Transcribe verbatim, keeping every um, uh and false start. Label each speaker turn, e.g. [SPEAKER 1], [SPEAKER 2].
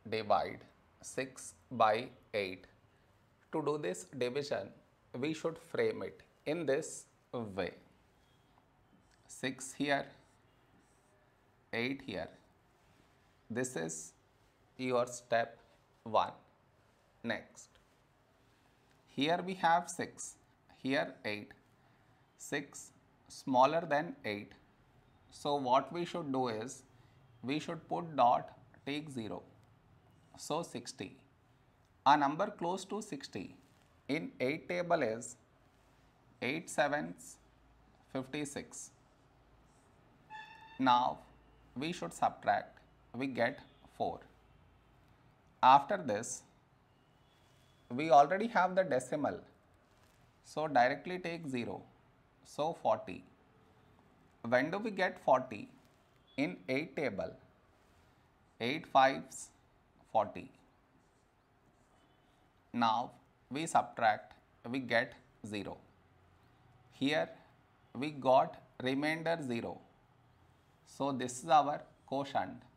[SPEAKER 1] divide six by eight. To do this division, we should frame it in this way. six here, eight here. This is your step one. Next, here we have six, here eight. six smaller than eight. So what we should do is, we should put dot, take zero. So sixty. A number close to sixty in eight table is eight sevens, fifty-six. Now we should subtract, we get four. After this, we already have the decimal, so directly take zero, so forty. When do we get forty? In eight table, eight fives, forty. Now we subtract, we get zero. Here we got remainder zero. So this is our quotient.